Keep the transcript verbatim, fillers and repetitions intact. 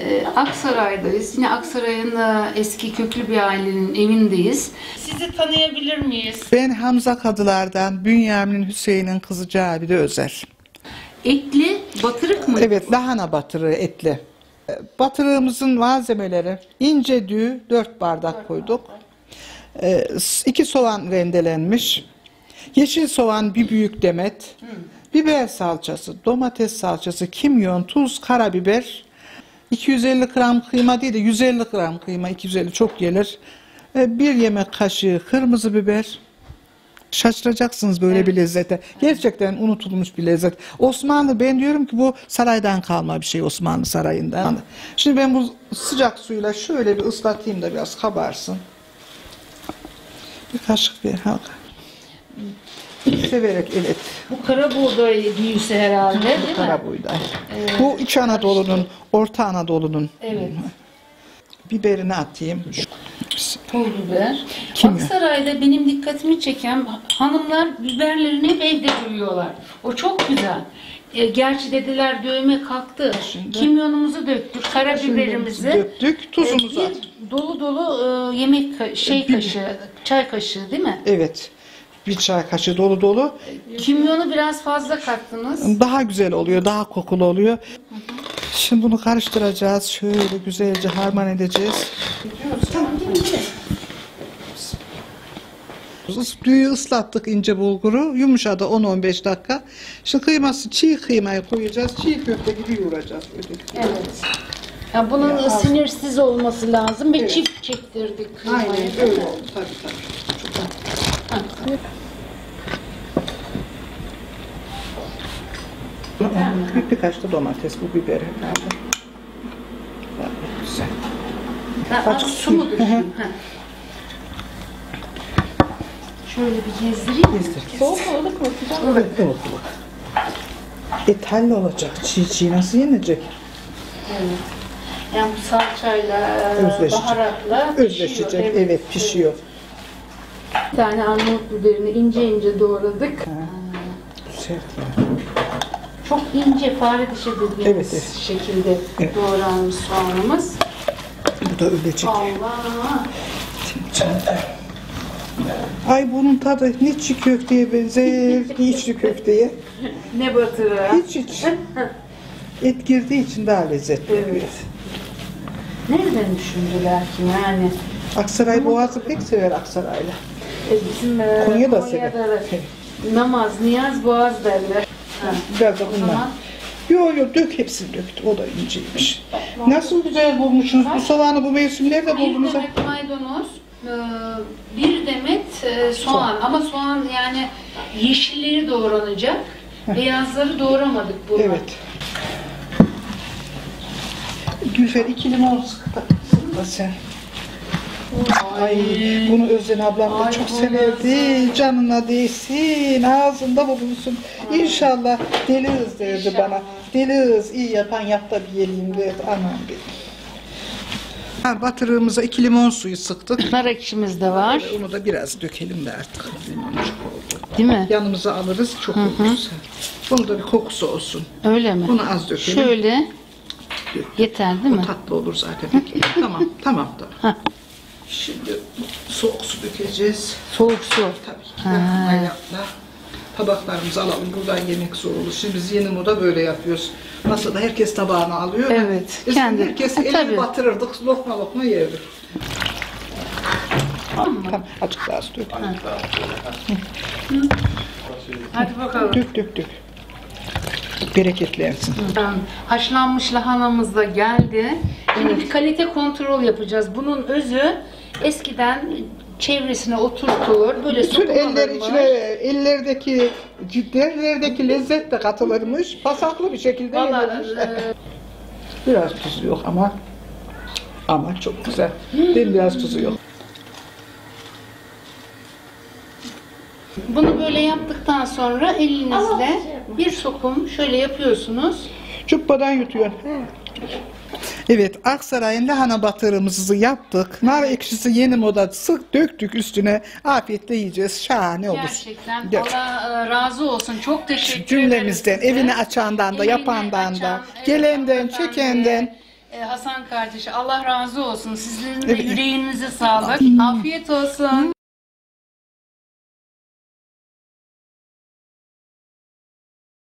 Ee, Aksaray'dayız. Yine Aksaray'ın e, eski köklü bir ailenin evindeyiz. Sizi tanıyabilir miyiz? Ben Hamza Kadılar'dan Bünyamin Hüseyin'in kızı Cavide Özer. Etli batırık mı? Evet, lahana batırığı etli. Batırığımızın malzemeleri ince düğü dört bardak koyduk. Ee, iki soğan rendelenmiş. Yeşil soğan bir büyük demet. Hmm. Biber salçası, domates salçası, kimyon, tuz, karabiber. iki yüz elli gram kıyma değil de yüz elli gram kıyma, iki yüz elli çok gelir. Ee, bir yemek kaşığı kırmızı biber. Şaşıracaksınız böyle evet. bir lezzete. Gerçekten unutulmuş bir lezzet. Osmanlı, ben diyorum ki bu saraydan kalma bir şey, Osmanlı sarayından. Şimdi ben bu sıcak suyla şöyle bir ıslatayım da biraz kabarsın. Bir kaşık bir halka. Severek evet. Bu kara buğday büyüsü herhalde değil mi? Kara buğday. Evet. Bu İç Anadolu'nun, Orta Anadolu'nun. Evet. Biberini atayım. Pul biber. Aksaray'da benim dikkatimi çeken hanımlar biberlerini hep evde dövüyorlar. O çok güzel. E, gerçi dediler dövme kalktı. Şimdi, kimyonumuzu döktük, karabiberimizi döktük, tuzumuzu e, attık. Dolu dolu e, yemek ka şey kaşığı, çay kaşığı değil mi? Evet. Bir çay kaşığı dolu dolu. Kimyonu biraz fazla kattınız. Daha güzel oluyor, daha kokulu oluyor. Hı hı. Şimdi bunu karıştıracağız. Şöyle güzelce harman edeceğiz. Düğü ıslattık ince bulguru. Yumuşadı on on beş dakika. Şimdi kıyması, çiğ kıymayı koyacağız. Çiğ köfte gibi yoğuracağız. Öyle. Evet. Ya bunun ya, sinirsiz olması lazım ve evet. çift çektirdik kıymayı. Aynen öyle oldu. Tabii tabii. Çok güzel. Bir, birkaç da domates, bu biber herhalde. Güzel. Açık su mu düşün? Şöyle bir gezdireyim mi? Gezdir. Soğuk mu ılık mı? Evet, ılık ılık. Et halle olacak. Çiğ çiğ nasıl yenecek? Evet. Yani bu salçayla, özleşecek. Baharatla özleşecek. Pişiyor. Evet, evet pişiyor. Bir tane Arnavut biberini ince ince doğradık. Ha. Sert yani. Çok ince fare dişi dediğimiz evet, evet. şekilde evet. doğranmış soğanımız. Bu da ölecek. Allah! Ay bunun tadı ne çiğ köfteye benzer, ne içli köfteye. Ne batırı? Hiç hiç. Et girdiği için daha lezzetli oluyor. Evet. Nereden düşündüler ki yani? Aksaray Boğazı pek sever Aksaray'la. E bizim e, Konya da Konya'da sever. Namaz, niyaz, boğaz derler. Ha, biraz da bundan. Yok yok dök hepsini döktü. O da inceymiş. Nasıl güzel bulmuşsunuz bu soğanı bu mevsimlerde buldunuz. Bir demet maydanoz, bir demet soğan. Ama soğan yani yeşilleri doğranacak. Heh. Beyazları doğramadık bunu. Evet. Gülfer iki limon sıkı sen. Ay, Ay bunu Özden ablam da çok severdi. Nasıl? Canına değsin, ağzında bulunsun. Ay. İnşallah deli hız derdi İnşallah. Bana. Deli hız iyi yapan yap da bir yiyelim derdi. Anam benim. Ha, batırığımıza iki limon suyu sıktık. Nar ekşimiz de var. Onu da biraz dökelim de artık. Limoncuk oldu. Değil mi? Yanımıza alırız çok olursa. Bunu da bir kokusu olsun. Öyle mi? Bunu az dökelim. Şöyle. Dök. Yeter değil mi? O tatlı olur zaten. Tamam, tamam, tamam. Şimdi soğuk su dökeceğiz. Soğuk su. Tabii ki. Ayakla. Tabaklarımızı alalım. Buradan yemek zor olur. Şimdi biz yeni moda böyle yapıyoruz. Masada herkes tabağını alıyor. Evet. Biz kendi. herkes E, elini tabii. batırırdık. Lokma lokma yerdik. Tamam mı? Tamam. Azıcık daha su dök. Hadi bakalım. Dök dök dök. Bereketlensin. Haşlanmış lahanamız da geldi. Şimdi bir kalite kontrol yapacağız. Bunun özü eskiden çevresine oturtulur. Böyle bütün eller içine, ellerdeki ciddenlerdeki lezzet de katılırmış. Pasaklı bir şekilde yenilmiş. E... Biraz tuzu yok ama ama çok güzel. Benim biraz tuzu yok. Bunu böyle yaptıktan sonra elinizle bir sokum şöyle yapıyorsunuz. Çubbadan yutuyorsun. Evet, Aksaray'ın lahana batırımızı yaptık. Nar ekşisi yeni moda sık döktük üstüne. Afiyetle yiyeceğiz. Şahane olur. Gerçekten. Allah razı olsun. Çok teşekkür Cümlemizden, ederim. evini açandan da, Evini yapandan açan, da, evet, gelenden, yapan çekenden. Ee, Hasan kardeşi Allah razı olsun. Sizin de Evet. yüreğinize sağlık. Afiyet olsun.